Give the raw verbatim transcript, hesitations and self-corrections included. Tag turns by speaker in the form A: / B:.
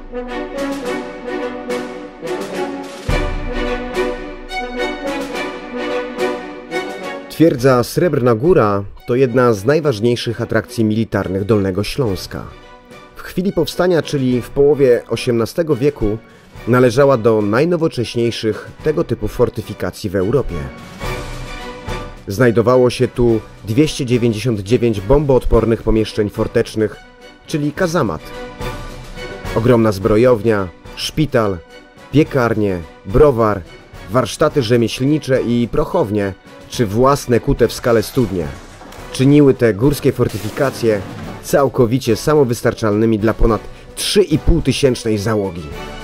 A: Twierdza Srebrna Góra to jedna z najważniejszych atrakcji militarnych Dolnego Śląska. W chwili powstania, czyli w połowie osiemnastego wieku, należała do najnowocześniejszych tego typu fortyfikacji w Europie. Znajdowało się tu dwieście dziewięćdziesiąt dziewięć bomboodpornych pomieszczeń fortecznych, czyli kazamat. Ogromna zbrojownia, szpital, piekarnie, browar, warsztaty rzemieślnicze i prochownie, czy własne kute w skale studnie czyniły te górskie fortyfikacje całkowicie samowystarczalnymi dla ponad trzy i pół tysięcznej załogi.